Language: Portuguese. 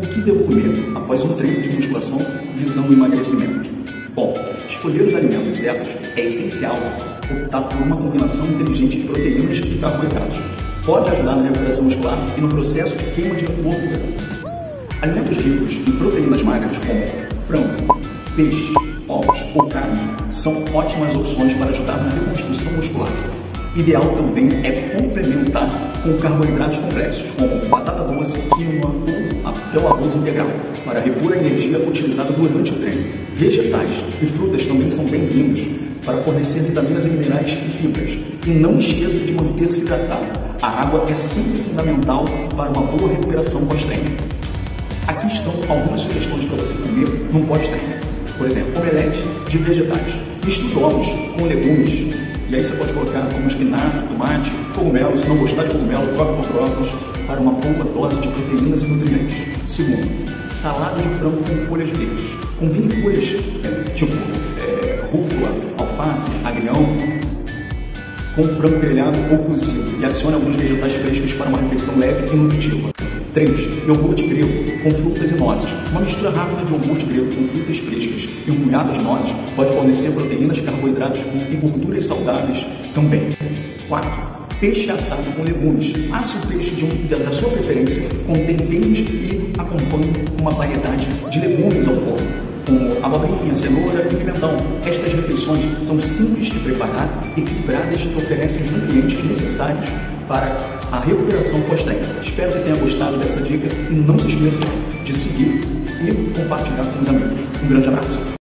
O que devo comer após um treino de musculação visando o emagrecimento? Bom, escolher os alimentos certos é essencial optar por uma combinação inteligente de proteínas e carboidratos. Pode ajudar na recuperação muscular e no processo de queima de gordura. Alimentos ricos em proteínas magras como frango, peixe, ovos ou carne são ótimas opções para ajudar na reconstrução muscular. Ideal também é complementar com carboidratos complexos, como batata doce, quinoa ou até o arroz integral, para repor a energia utilizada durante o treino. Vegetais e frutas também são bem-vindos para fornecer vitaminas e minerais e fibras. E não esqueça de manter-se hidratado. A água é sempre fundamental para uma boa recuperação pós-treino. Aqui estão algumas sugestões para você comer num pós-treino. Por exemplo, omelete de vegetais. Misture ovos com legumes. E aí você pode colocar como espinafre, tomate, cogumelo. Se não gostar de cogumelo, troque por brócolis para uma boa dose de proteínas e nutrientes. Segundo, salada de frango com folhas verdes. Combine folhas tipo rúcula, alface, agrião, com frango grelhado ou cozido e adicione alguns vegetais frescos para uma refeição leve e nutritiva. 3. Iogurte grego com frutas e nozes. Uma mistura rápida de iogurte grego com frutas frescas e um punhado de nozes pode fornecer proteínas, carboidratos e gorduras saudáveis também. 4. Peixe assado com legumes. Asse o peixe da sua preferência com temperos e acompanhe uma variedade de legumes ao forno, como abobrinha, cenoura e pimentão. Estas refeições são simples de preparar, equilibradas e oferecem os nutrientes necessários para a recuperação pós-treino. Espero que tenha gostado dessa dica e não se esqueça de seguir e compartilhar com os amigos. Um grande abraço!